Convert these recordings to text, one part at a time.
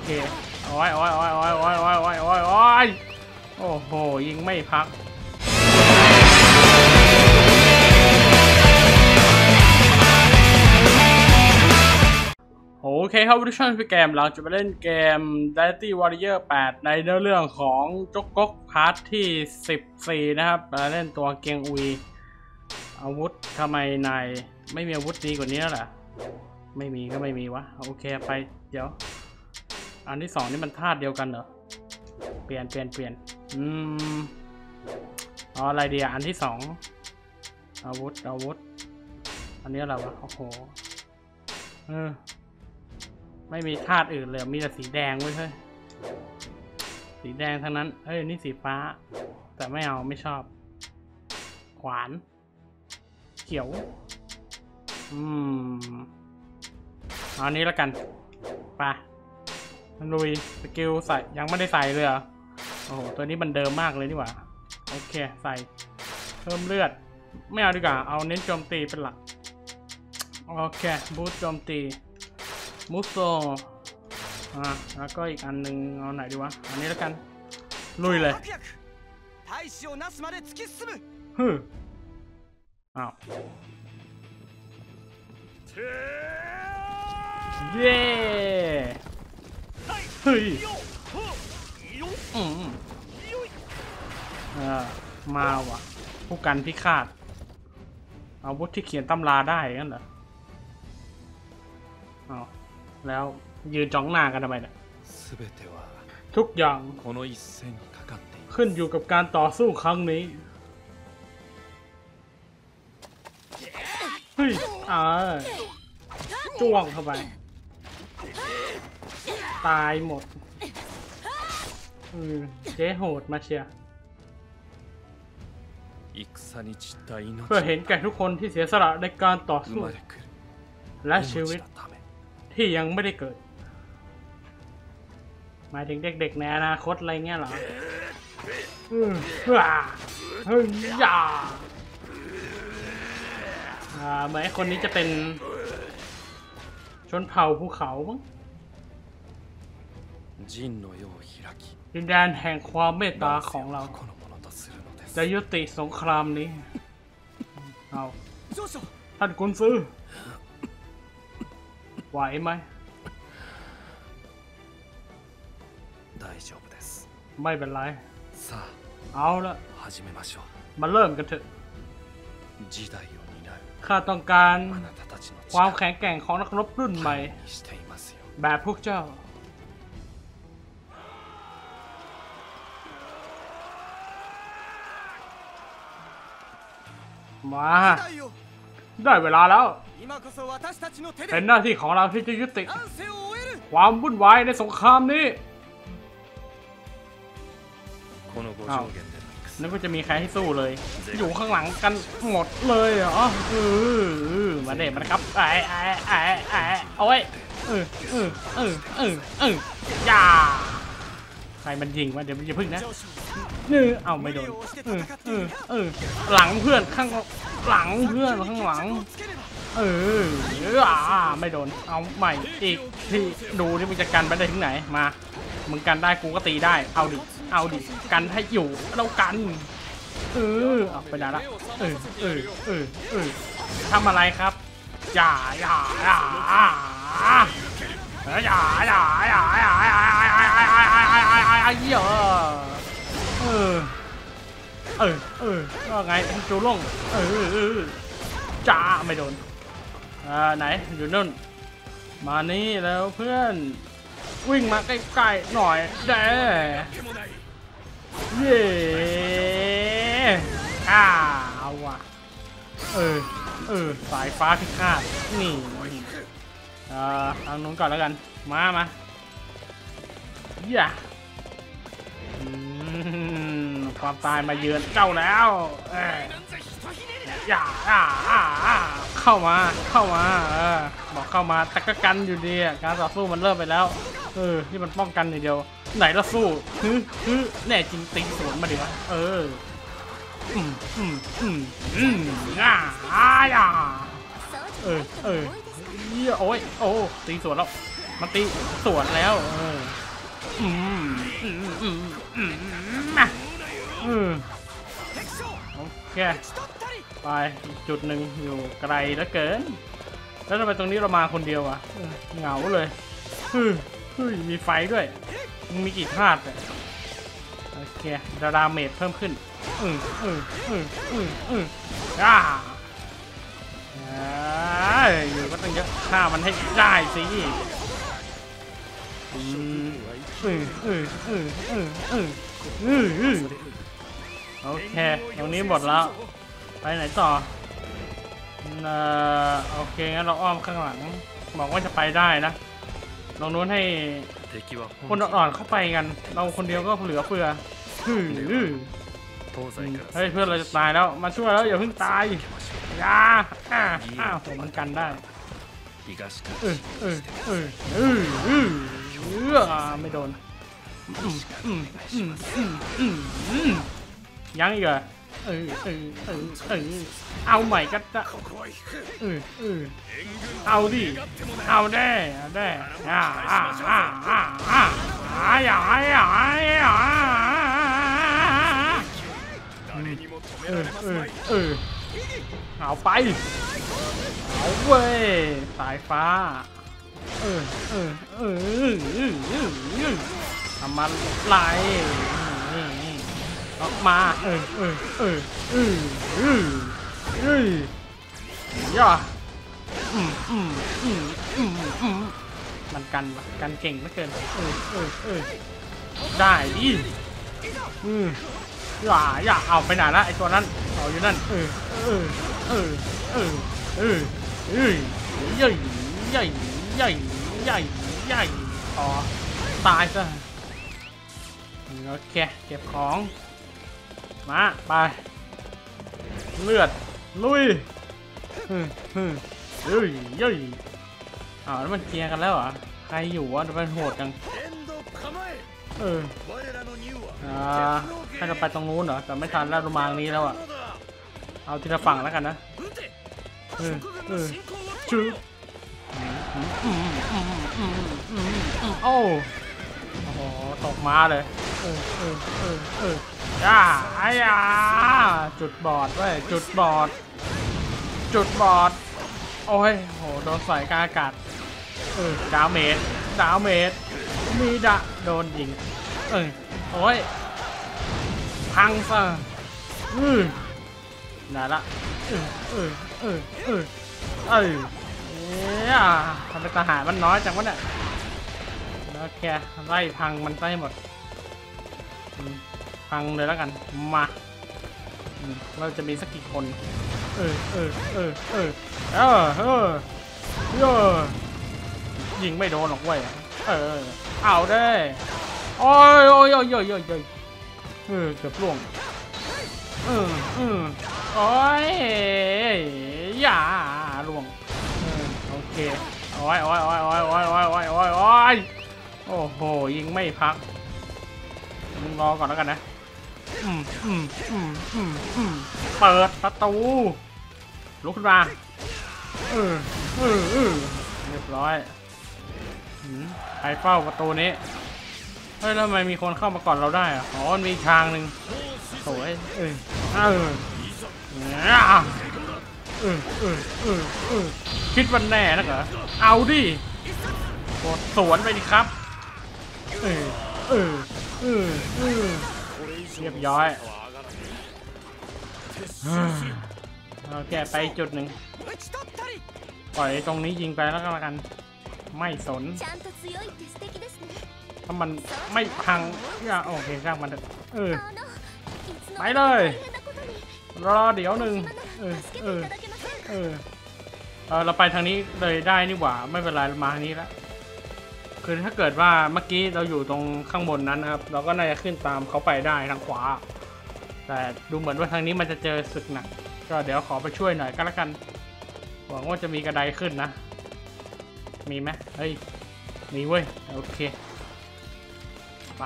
เคโอ้ยโอ้ยโอ้ยโอ้ยโอ้ยโอ้ยโอ้ยโอ้ยโอ้ยโอ้โหยิงไม่พักโอเคครับวิดีโอพี่เกมเราจะไปเล่นเกม Dynasty Warrior 8 ในเรื่องของจ๊กก๊กพาร์ทที่14นะครับมาเล่นตัวเกียงอุยอาวุธทำไมนายไม่มีอาวุธดีกว่านี้แล้วล่ะไม่มีก็ไม่มีวะโอเคไปเดี๋ยวอันที่2นี่มันธาตุเดียวกันเหรอเปลี่ยนเอาอะไรดีอันที่2อาวุธอันนี้อะไรวะโอ้โหไม่มีธาตุอื่นเลยมีแต่สีแดงเว้ยเฮ้ยสีแดงทั้งนั้นเฮ้ยนี่สีฟ้าแต่ไม่เอาไม่ชอบขวานเขียวอันนี้แล้วกันไปลุยสกิลใส่ยังไม่ได้ใส่เลยเหรอโอ้โหตัวนี้มันเดิมมากเลยนี่หว่าโอเคใส่เพิ่มเลือดไม่เอาดีกว่าเอาเน้นโจมตีเป็นหลักโอเคบูสต์โจมตีมูโซแล้วก็อีกอันหนึ่งเอาไหนดีวะอันนี้แล้วกันลุยเลยอ้าวเย้เฮ้ยมาว่ะผู้กันพิฆาตอาวุธที่เขียนตำราได้งั้นเหรออ้าวแล้วยืนจ้องหน้ากันทำไมเนี่ยทุกอย่างขึ้นอยู่กับการต่อสู้ครั้งนี้เฮ้ยจ้วงเข้าไปตายหมดเจ๊โหดมาเชียเพื่อเห็นแก่ทุกคนที่เสียสละในการต่อสู้และชีวิตที่ยังไม่ได้เกิดหมายถึงเด็กๆในอนาคตอะไรเงี้ยเหรอเฮ้ยอย่าเหมือนคนนี้จะเป็นชนเผ่าภูเขามั้งดินแดนแห่งความเมตตาของเราจะยุติสงครามนี้เอาท่านกุนซือไหวไหมไม่เป็นไรเอาละมาเริ่มกันเถอะข้าต้องการความแข็งแกร่งของนักรบรุ่นใหม่แบบพวกเจ้ามาได้เวลาแล้วเป็นหน้าที่ของเราที่จะยุติความวุ่นวายในสงครามนี้นึกว่าจะมีใครให้สู้เลยอยู่ข้างหลังกันหมดเลยเหรอมาเด็ดมันครับเอาไว้อย่าใครมันยิงวะเดี๋ยวมันจะพึ่งนะเอาไม่โดนหลังเพื่อนข้างหลังเพื่อนข้างหลังไม่โดนเอาใหม่อีกที่ดูนี่มึงจะกันไปได้ถึงไหนมามึงกันได้กูก็ตีได้เอาดิกันให้อยู่แล้วกันเอาไปได้ละทำอะไรครับอย่าก็ไงจูล่งจ้าไม่โดนไหนอยู่นู่นมานี่แล้วเพื่อนวิ่งมาใกล้ๆหน่อยเด้เย่เอาว่ะสายฟ้าพิฆาตนี่ทางนู้นก่อนแล้วกันมาอย่าความตายมาเยือนเจ้าแล้วอย่าเข้ามาบอกเข้ามาแต่ก็กันอยู่ดีการต่อสู้มันเริ่มไปแล้วที่มันป้องกันอย่างเดียวไหนละสู้แน่จริงตีสวนมาดิวะโอ้ตีสวนแล้วมันตีสวนแล้วมาโอเคไปอีกจุดหนึ่งอยู่ไกลเหลือเกินแล้วทำไมตรงนี้เรามาคนเดียวอ่ะเหงาเลยเฮ้ยมีไฟด้วยมีกี่ธาตุเนี่ยโอเคดาเมจเพิ่มขึ้นอยู่ก็ต้องเยอะฆ่ามันให้ได้สิโอเคตรงนี้หมดแล้วไปไหนต่อโอเคงั้นเราอ้อมข้างหลังบอกว่าจะไปได้นะลองนู้นให้คนอ่อนเข้าไปกันเราคนเดียวก็เหลือเฟือเฮ้ยเพื่อนเราจะตายแล้วมาช่วยแล้วอย่าเพิ่งตายอย่าผมมันกันได้ไม่โดนยังอีกเหรอเอาใหม่ก็จะเอาดิเอาได้เอาไปเอาเว้ยสายฟ้าทำมันไหลออกมาย่ามันกันเก่งเหลือเกินได้ดิอย่าเอาไปไหนละไอตัวนั้นเอาอยู่นั่นใหญ่ต่อตายซะโอเคเก็บของมาไปเลือดลุยแล้วมันเกียร์กันแล้วเหรอใครอยู่วะมันโหดจังให้เราไปตรงนู้นเหรอแต่ไม่ทันแล้วเรามาตรงนี้แล้วอ่ะเอาทีละฝั่งแล้วกันนะชื่อโอ้โหตกมาเลยจุดบอดเว้ยจุดบอดโอ้ยโหโดนใส่กลางอากาศดาเมจมีโดนยิงโอ้ยพังซะได้ละทำไมทหารมันน้อยจังวะเนี่ยโอเคไล่พังมันไปหมดพังเลยแล้วกันมาเราจะมีสักกี่คนยิงไม่โดนหรอกเว้ยเอาได้โอ้ยเกือบล่วงโอ้ยอย่าล่วงโอเคโอ้ยโอ้โหยิงไม่พักมึงรอก่อนแล้วกันนะเปิดประตูลุกขึ้นมาเรียบร้อยใครเฝ้าประตูนี้เฮ้ยแล้วทำไมมีคนเข้ามาก่อนเราได้อะอ๋อมีทางหนึ่งสวยคิดวันแน่นะเหรอเอาดิกดสวนไปดิครับเรียบร้อยโอเคไปจุดหนึ่งปล่อยตรงนี้ยิงไปแล้วกันไม่สนถ้ามันไม่พังโอเคช่างมันไปเลยรอเดี๋ยวหนึ่งเราไปทางนี้เลยได้นี่หว่าไม่เป็นไรมาทางนี้แล้วคือถ้าเกิดว่าเมื่อกี้เราอยู่ตรงข้างบนนั้นนะครับเราก็น่าจะขึ้นตามเขาไปได้ทางขวาแต่ดูเหมือนว่าทางนี้มันจะเจอศึกหนักก็เดี๋ยวขอไปช่วยหน่อยก็แล้วกันหวังว่าจะมีกระไดขึ้นนะมีไหมเฮ้ยมีเว้ยโอเคไป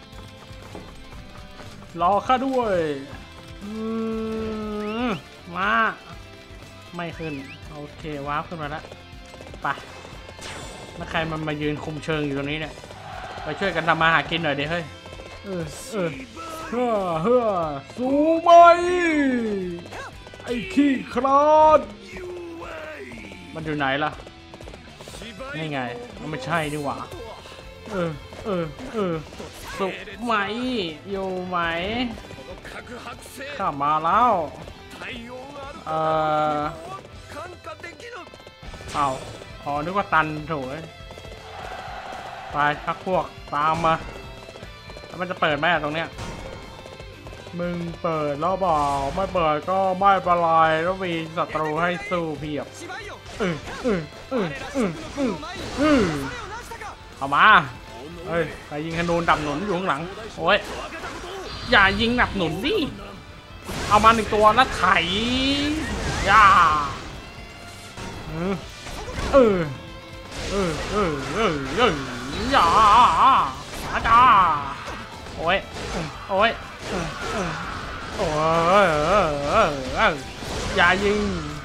รอข้าด้วยมาไม่ขึ้นโอเควาร์ปขึ้นมาแล้วไปแล้วใครมันมายืนคุมเชิงอยู่ตรงนี้เนี่ยไปช่วยกันทำมาหากินหน่อยดิเฮ้ยเฮ้อสู้ไหมไอ้ขี้คลาดมันอยู่ไหนล่ะนี่ไงมันไม่ใช่นี่หว่าสุกไหมอยู่ไหมข้ามาแล้วเอาอ๋อนึกว่าตันโถ่ไปพักพวกตามมาแล้วมันจะเปิดไหมตรงเนี้ยมึงเปิดแล้วบอกไม่เปิดก็ไม่เป็นไรแล้วมีศัตรูให้สู้เพียบเอามาเฮ้ยใครยิงธนูดับหนุนอยู่ข้างหลังโอ้ยอย่ายิงดับหนุนดิเอามา1ตัวแล้วไถย่าอย่าอาจารย์โอ้ยอย่ายิง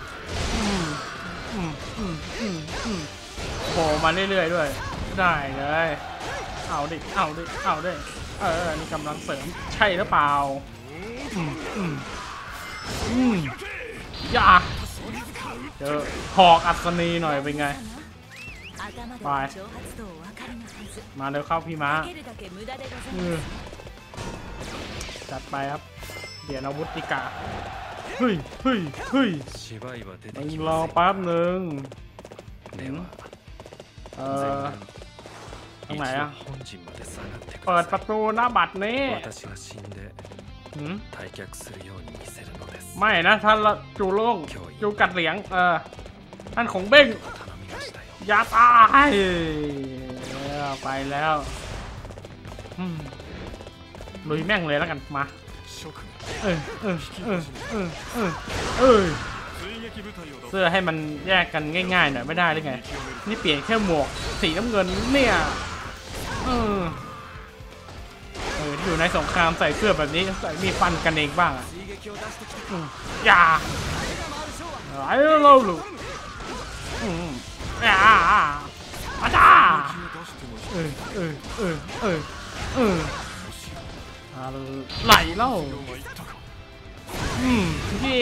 โผล่มาเรื่อยๆด้วยได้เลยเอาดินี่กำลังเสริมใช่หรือเปล่าอย่าเจอหอกอัศนีหน่อยเป็นไงไปมาเร็วเข้าพี่ม้าจัดไปครับเดี๋ยวอาวุธติกาเฮ้ยมึงรอแป๊บหนึ่งตรงไหนอะเปิดประตูหน้าบัตรนี้ไม่นะท่านละจูโล่งจูกัดเหลียงท่านของเบ้งอย่าตายไปแล้วลุยแม่งเลยแล้วกันมาเสื้อให้มันแยกกันง่ายๆหน่อยไม่ได้หรือไงนี่เปลี่ยนแค่หมวกสีน้ำเงินเนี่ยอยู่ในสงครามใส่เสื้อแบบนี้ใส่มีฟันกันเองบ้างอ่ะอย่าไอ้เราลูกอาจารย์ไหลเล่าเย่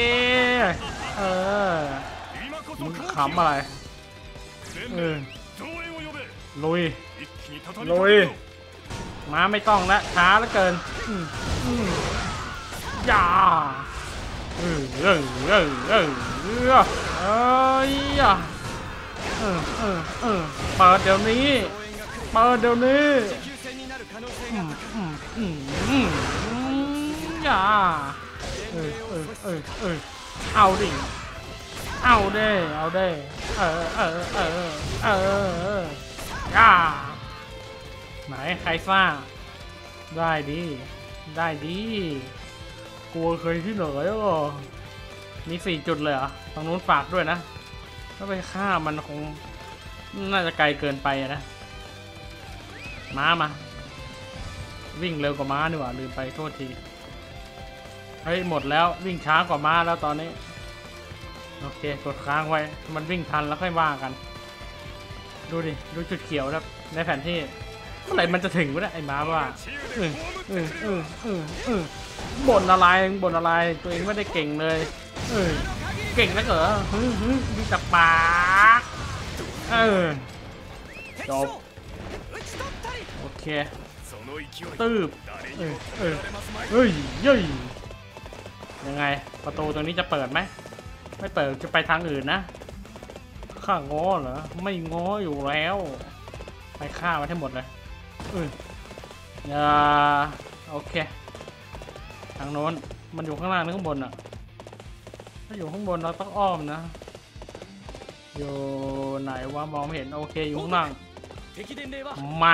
มึงขำอะไรลุยมาไม่ต้องละช้าแล้วเกินอย่าเปิดเดี๋ยวนี้อย่าเอาดิย่าไหนใครซ่าได้ดีกลัวเคยที่ไหนมี4 จุดเลยเหรอตรงนู้นฝากด้วยนะถ้าไปฆ่ามันคงน่าจะไกลเกินไปนะมาวิ่งเร็วกว่าม้าดีกว่าลืมไปโทษทีเฮ้ยหมดแล้ววิ่งช้ากว่าม้าแล้วตอนนี้โอเคกดค้างไว้มันวิ่งทันแล้วค่อยว่ากันดูจุดเขียวนะในแผนที่เมื่อไหร่มันจะถึงวะเนี่ยไอ้ม้าว่าบ่นอะไรตัวเองไม่ได้เก่งเลยเก่งนะเหรอมีแต่ปากจบโอเคตืบเฮ้ยยังไงประตูตรงนี้จะเปิดไหมไม่เปิดจะไปทางอื่นนะข้าง้อเหรอไม่ง้ออยู่แล้วไปฆ่ามันให้หมดเลยโอเคทางโน้นมันอยู่ข้างล่างหรือข้างบนอ่ะถ้าอยู่ข้างบนเราต้องอ้อมนะอยู่ไหนวะมองไม่เห็นโอเคอยู่ข้างล่างมา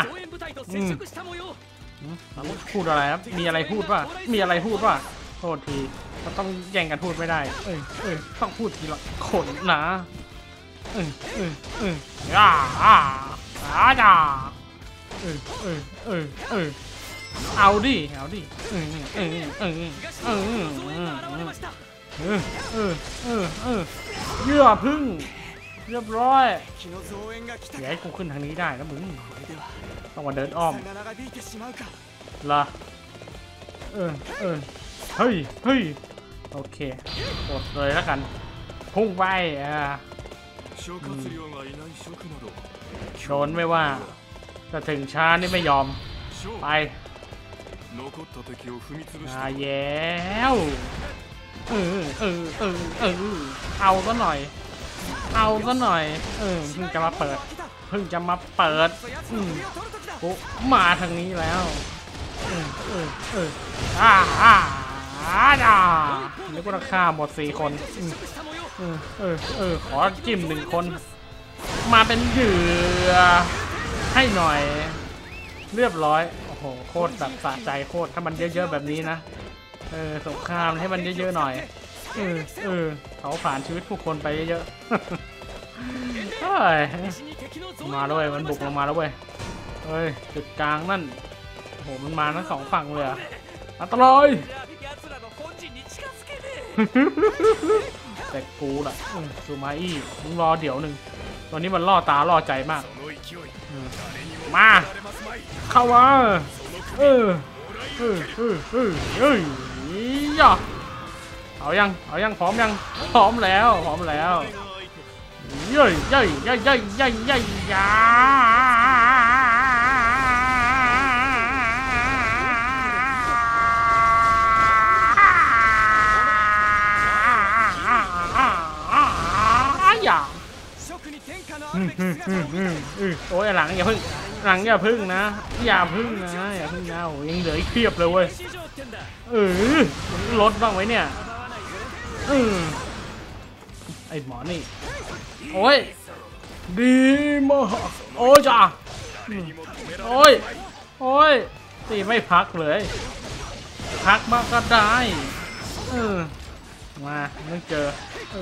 พูดอะไรครับมีอะไรพูดป่ะโทษทีมันต้องแย่งกันพูดไม่ได้ต้องพูดทีละคนนะจ้าเอาดิเยื่อพึ่งเรียบร้อยเดี๋ยวให้กูขึ้นทางนี้ได้นะมึงต้องมาเดินอ้อมเหรอเฮ้ยโอเคกดเลยแล้วกันพุ่งไปโดนไม่ว่าจะถึงช้านี่ไม่ยอมไปแย้วเอาซะหน่อยเพิ่งจะมาเปิดกูมาทางนี้แล้วนึกว่าฆ่าหมด4 คนขอจิ้ม1 คนมาเป็นเหยื่อให้หน่อยเรียบร้อยโอ้โหโคตรแบบสะใจโคตรถ้ามันเยอะๆแบบนี้นะสงครามให้มันเยอะๆหน่อยเขาผ่านชีวิตผู้คนไปเยอะๆมาด้วยมันบุกลงมาแล้วเว้ยจุดกลางนั่นโอ้โหมันมาทั้ง2 ฝั่งเลยอันตรายแต่กูล่ะซูมาอี้มึงรอเดี๋ยวหนึ่งตอนนี้มันล่อตาล่อใจมากมาเข้ามาย่าเอายังพร้อมยังพร้อมแล้วเย้ยยาโอ้ยหลังอย่าพึ่งนะอย่าพึ่งนะโอ้ยังเหลืออีกเพียบเลยเว้ยลดบ้างไว้เนี่ยไอ้หมอนี่โอ้ยดีมากโอ้ยจ้าโอ้ยตีไม่พักเลยพักมากก็ได้มาไม่เจอ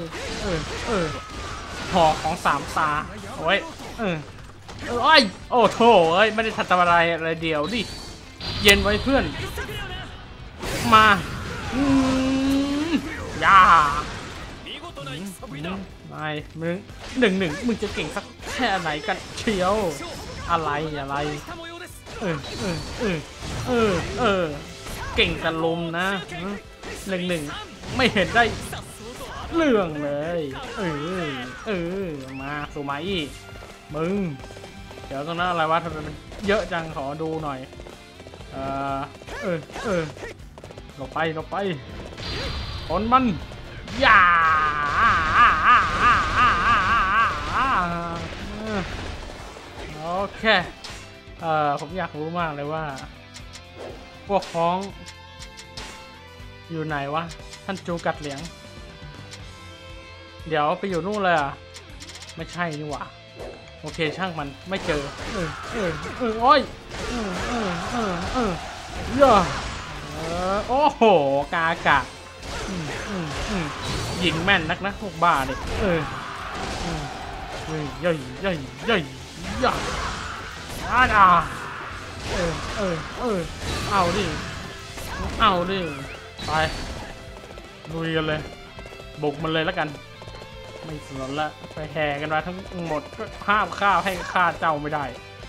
หอกของ3 ตาโอ้ยโอ้โถไม่ได้ทัดอะไรเดียวดิเย็นไว้เพื่อนมาอย่าไม่มึง1-1มึงจะเก่งสักแค่ไหนกันเชียวอะไรเก่งกันลมนะ1-1ไม่เห็นได้เรื่องเลยมาซูมาอี้มึงเดี๋ยวตรงนั้นอะไรวะทำไมมันเยอะจังขอดูหน่อยหลบไปคนมันอย่าโอเคผมอยากรู้มากเลยว่าพวกพ้องอยู่ไหนวะท่านจูกัดเหลียงเดี๋ยวไปอยู่นู่นเลยไม่ใช่นี่หว่าโอเคช่างมันไม่เจอโอ้ยโอ้โหกากะยิงแม่นนักนะพวกบ้าเด็กย่อยเอาดิไปลุยกันเลยบุกมันเลยแล้วกันไม่สนละไปแห่กันมาทั้งหมดก็ห้ามข้าวให้ข้าเจ้าไม่ได้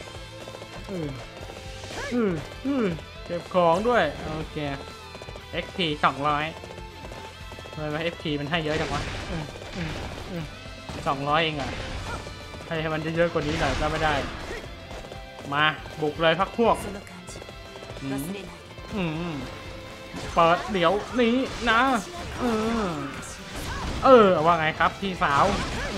เก็บของด้วยโอเค XP 200ทำไม XP มันให้เยอะจังวะ200เองให้มันเยอะกว่านี้หน่อยก็ไม่ได้มาบุกเลยพักพวกเปิดเดี๋ยวนี้นะว่าไงครับพี่สาว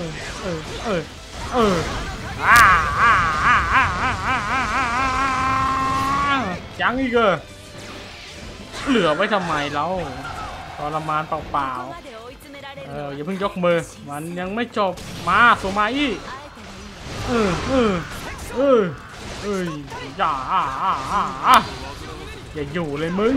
ยังอีกเหลือไว้ทำไมเราทรมานเปล่าอย่าเพิ่งยกมือมันยังไม่จบมาโซมาอี้อย่าอยู่เลยมึง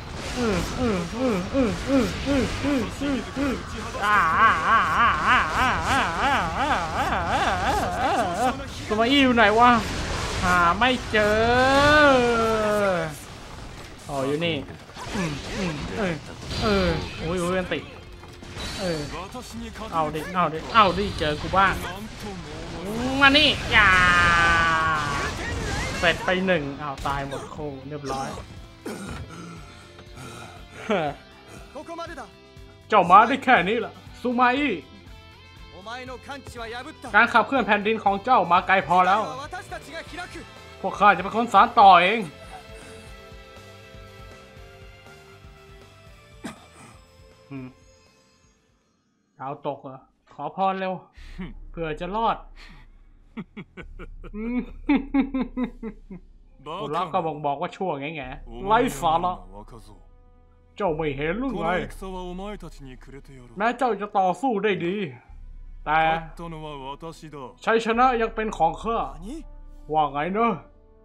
โซมาอี้อยู่ไหนวะหาไม่เจออ๋ออยู่นี่โอ้ยอันติเอาดิเจอกูบ้างมานี่อย่าเสร็จไปหนึ่งอ้าวตายหมดโคเรียบร้อย เจ้ามาได้แค่นี้ล่ะซูมาอิการขับเคลื่อนแผ่นดินของเจ้ามาไกลพอแล้วพวกข้าจะเป็นคนสานต่อเองดาวตกเหรอขอพรเร็วเผื่อจะรอดหัวเราะก็บอกว่าชั่วไงไร้สาระเจ้าไม่เห็นหรือไงแม้เจ้าจะต่อสู้ได้ดีแต่ชัยชนะยังเป็นของข้าว่าไงเนอะ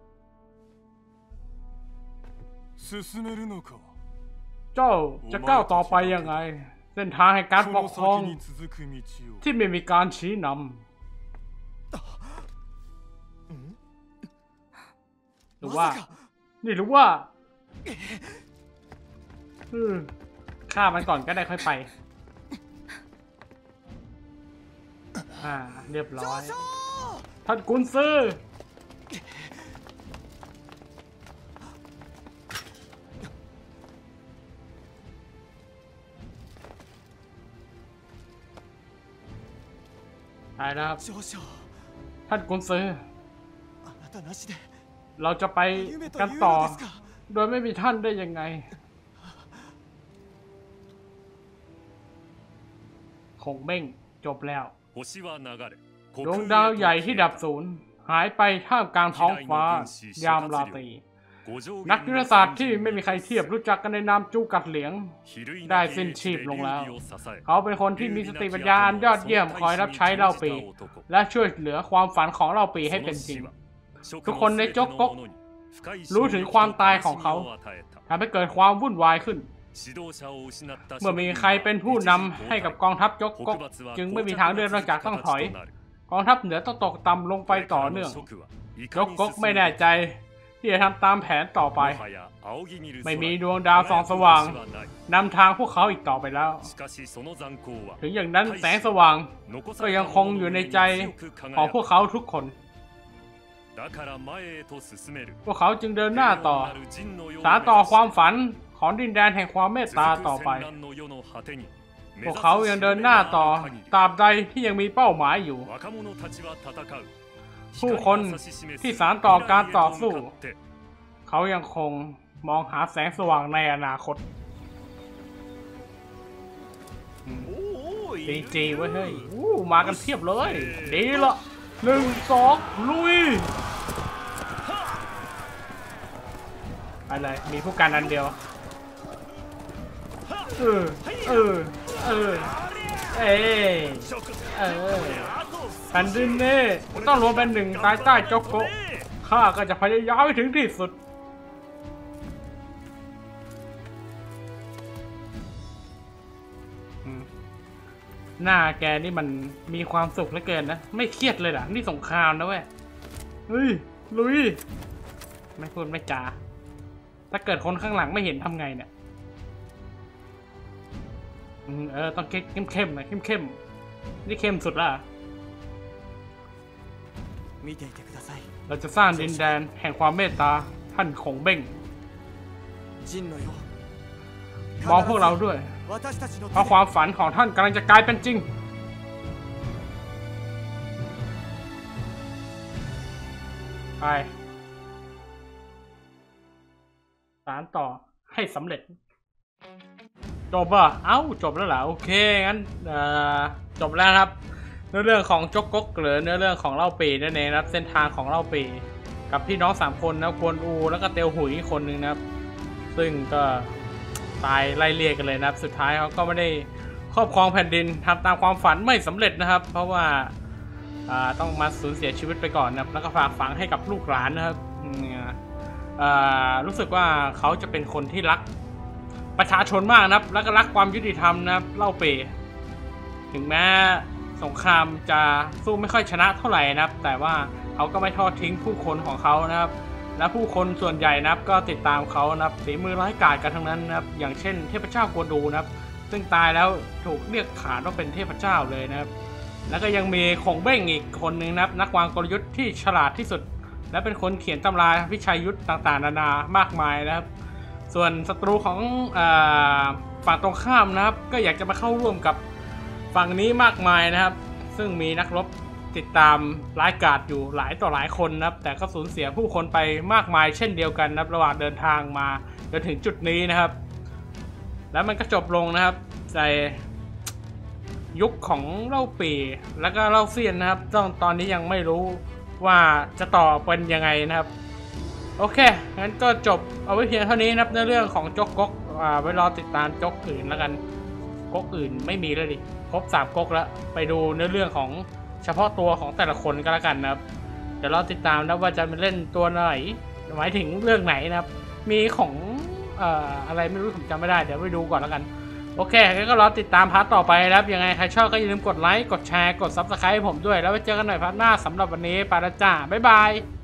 เจ้าจะก้าวต่อไปยังไงเส้นทางแห่งการปกครองที่ไม่มีการชี้นำหรือว่าฆ่ามันก่อนก็ได้ค่อยไปเรียบร้อยท่านกุนซือไปแล้วครับท่านกุนซือเราจะไปกันต่อโดยไม่มีท่านได้ยังไงคงเบ้งจบแล้วดวงดาวใหญ่ที่ดับสูญหายไปท่ามกลางท้องฟ้ายามราตรีนักยุทธศาสตร์ที่ไม่มีใครเทียบรู้จักกันในนามจูกัดเหลียงได้สิ้นชีพลงแล้วเขาเป็นคนที่มีสติปัญญาอันยอดเยี่ยมคอยรับใช้เล่าปีและช่วยเหลือความฝันของเล่าปีให้เป็นจริงทุกคนในจกก๊กรู้ถึงความตายของเขาทำให้เกิดความวุ่นวายขึ้นเมื่อมีใครเป็นผู้นำให้กับกองทัพจกก๊กจึงไม่มีทางเลือกนอกจากต้องถอยกองทัพเหนือต้องตกต่ำลงไปต่อเนื่องจกก๊กไม่แน่ใจที่จะทำตามแผนต่อไปไม่มีดวงดาวส่องสว่างนำทางพวกเขาอีกต่อไปแล้วถึงอย่างนั้นแสงสว่างก็ยังคงอยู่ในใจของพวกเขาทุกคนพวกเขาจึงเดินหน้าต่อสานต่อความฝันของดินแดนแห่งความเมตตาต่อไปพวกเขายังเดินหน้าต่อตราบใดที่ยังมีเป้าหมายอยู่ผู้คนที่สานต่อการต่อสู้เขายังคงมองหาแสงสว่างในอนาคตดีจีไว้เฮ้ยมากันเทียบเลยดีละ1 2ลุยอะไรมีผู้การอันเดียวแผ่นดินนี่ต้องรวมเป็นหนึ่งภายใต้จกโกะข้าก็จะพยายามให้ถึงที่สุดหน้าแกนี่มันมีความสุขเหลือเกินนะไม่เครียดเลยล่ะนี่สงครามนะเว้ยเฮ้ยลุยไม่พูดไม่จาถ้าเกิดคนข้างหลังไม่เห็นทำไงเนี่ยต้องเข้มๆหน่อยเข้มนี่เข้มสุดละเราจะสร้างดินแดนแห่งความเมตตาท่านคงเบ้งมองพวกเราด้วยเพราะความฝันของท่านกำลังจะกลายเป็นจริงไปสานต่อให้สำเร็จจบอ่ะจบแล้วเหรอโอเคงั้นจบแล้วครับเนื้อเรื่องของจกก๊กหรือเนื้อเรื่องของเล่าปีนั่นเองครับเส้นทางของเล่าปีกับพี่น้อง3 คนนะกวนอูแล้วก็เตียวหุยคนหนึ่งนะครับซึ่งก็ตายไล่เลี่ยกันเลยนะครับสุดท้ายเขาก็ไม่ได้ครอบครองแผ่นดินทำตามความฝันไม่สำเร็จนะครับเพราะว่าต้องมาสูญเสียชีวิตไปก่อนนะครับแล้วก็ฝากฝังให้กับลูกหลานนะครับรู้สึกว่าเขาจะเป็นคนที่รักประชาชนมากนะครับแล้วก็รักความยุติธรรมนะครับเล่าเปถึงแม้สงครามจะสู้ไม่ค่อยชนะเท่าไหร่นะครับแต่ว่าเขาก็ไม่ทอดทิ้งผู้คนของเขานะครับและผู้คนส่วนใหญ่นะครับก็ติดตามเขานะครับฝีมือร้ายกาจกันทั้งนั้นนะครับอย่างเช่นเทพเจ้ากวนอูนะครับซึ่งตายแล้วถูกเรียกขานว่าเป็นเทพเจ้าเลยนะครับแล้วก็ยังมีคงเบ้งอีกคนนึงนะครับนักวางกลยุทธ์ที่ฉลาดที่สุดและเป็นคนเขียนตำราวิชัยยุทธต่างๆนานามากมายนะครับส่วนศัตรูของฝั่งตรงข้ามนะครับก็อยากจะมาเข้าร่วมกับฝั่งนี้มากมายนะครับซึ่งมีนักรบติดตามร้ายกาจอยู่หลายต่อหลายคนนะครับแต่ก็สูญเสียผู้คนไปมากมายเช่นเดียวกันนะครับระหว่างเดินทางมาจนถึงจุดนี้นะครับแล้วมันก็จบลงนะครับในยุคของเล่าปี่แล้วก็เล่าเซียนนะครับตอนนี้ยังไม่รู้ว่าจะต่อเป็นยังไงนะครับโอเคงั้นก็จบเอาไว้เพียงเท่านี้นะครับในเรื่องของจ๊กก๊กไว้รอติดตามจ๊กอื่นแล้วกันก๊กอื่นไม่มีแล้วดิครบ3ก๊กแล้วไปดูเนื้อเรื่องของเฉพาะตัวของแต่ละคนก็แล้วกันนะครับเดี๋ยวเราติดตามนะว่าจะเล่นตัวไหนหมายถึงเรื่องไหนนะครับมีของอะไรไม่รู้ผมจำไม่ได้เดี๋ยวไปดูก่อนแล้วกันโอเคงั้นก็รอติดตามพาร์ทต่อไปนะครับยังไงใครชอบก็อย่าลืมกดไลค์กดแชร์กด Subscribe ให้ผมด้วยแล้วไว้เจอกันใหม่พาร์ทหน้าสำหรับวันนี้ไปแล้วจ้าบ๊ายบาย